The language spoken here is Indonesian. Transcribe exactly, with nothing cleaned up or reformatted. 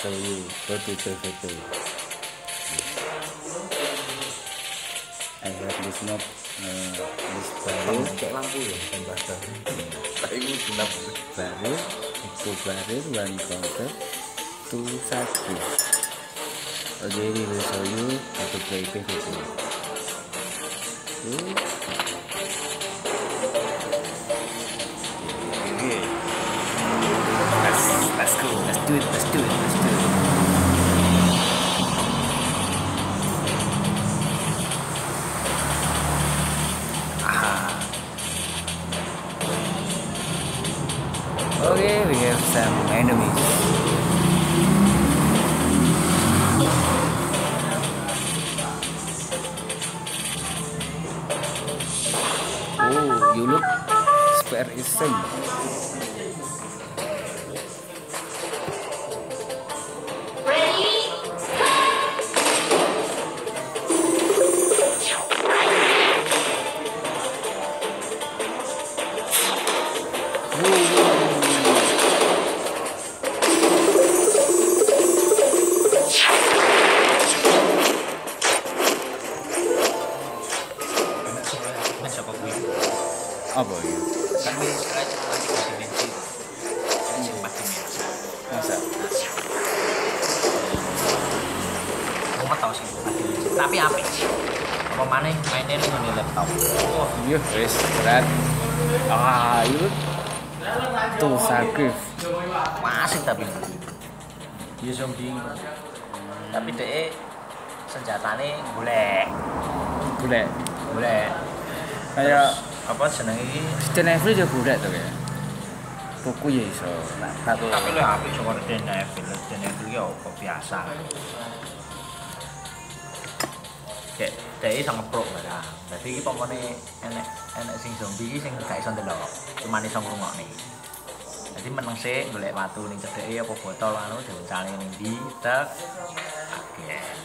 show you how to play photo. I have this map, uh, this barrel, kayak lampu ya, yang basah. Ini gelap. barrel, two barrel, one counter, two satu. Okay, we will show you how to play photo. Okay. Okay. Let's let's go. Let's do it. Let's do it. Let's do it. Okay, we have some enemies. Oh, you look very insane. Apa ya? Kan ini sekarang cuma tiga dimensi, ini empat dimensi. Masa? Aku mah tahu sih empat dimensi, tapi apik. Apa mana mainnya nih di laptop? Oh, iya, wes berat. Ah, itu tuh sakit. Masih tapi dia zombie. Tapi deh senjatanya golek, Boleh. golek. Kayak Apa jenenge iki? Resident Evil juga boleh tuh ya. Buku ya iso. Nah, satu. Tapi lu apik cuma Resident Evil, Resident Evil ya apa biasa. Kayak dhek iso ngeprok lah. Dadi iki pomone enek enek sing zombie iki sing gak iso ndelok, cuma iso ngrungokne. Jadi meneng sik golek watu ning cedeke apa botol anu diuncale ning ndi, tek. Oke.